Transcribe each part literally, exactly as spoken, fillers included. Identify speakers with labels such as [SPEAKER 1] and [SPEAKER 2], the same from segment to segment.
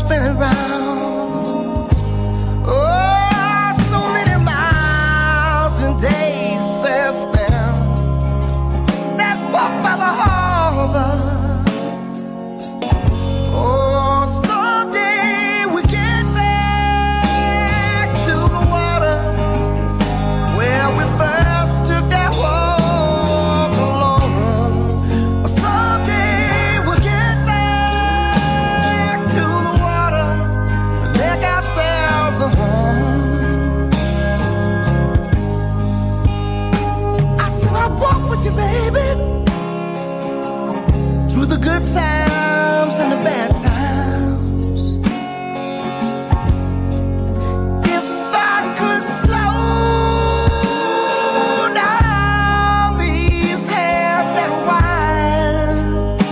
[SPEAKER 1] spinning round. Oh, so many miles and days since then. That walk by the harbor. Oh, someday we get back to the water where we first took that walk alone. Someday we'll get back to the water and make ourselves a home. I said I'll walk with you, baby, through the good times and the bad times. If I could slow down these hands that wind,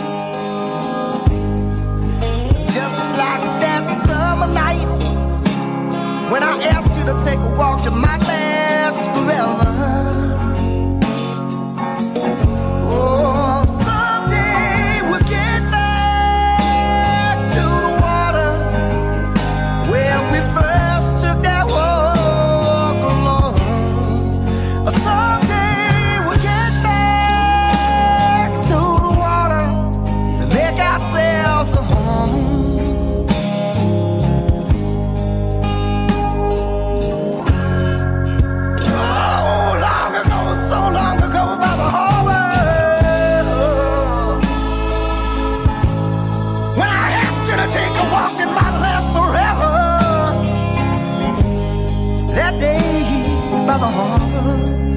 [SPEAKER 1] just like that summer night when I asked you to take a walk, it might last forever. Oh, someday we'll get back to the water where we first took that walk alone. Someday we'll get back to the water and make ourselves a home. Oh, long ago, so long ago by the harbor, when I asked you to take a walk, it might last forever. That day by the harbor.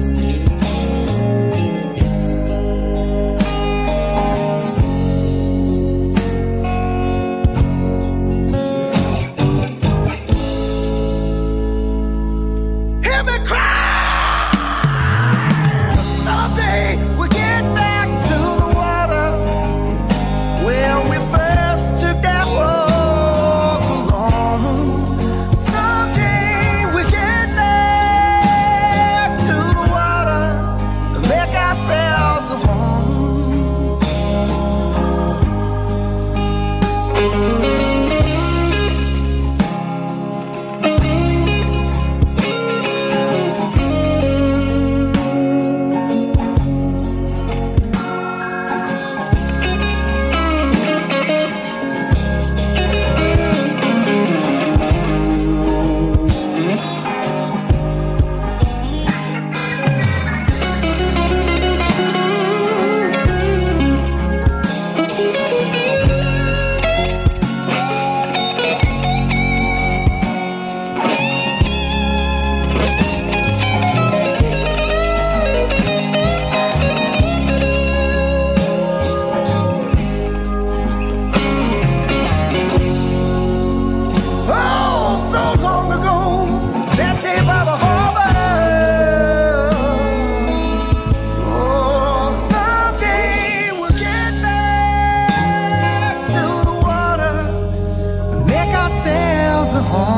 [SPEAKER 1] Hear me cry. Someday we'll get back to the water where we first took that walk alone. Someday we'll get back to the water and make ourselves a home. Oh, so long ago, that day by the harbor. Oh, someday we'll get back to the water and make ourselves a home.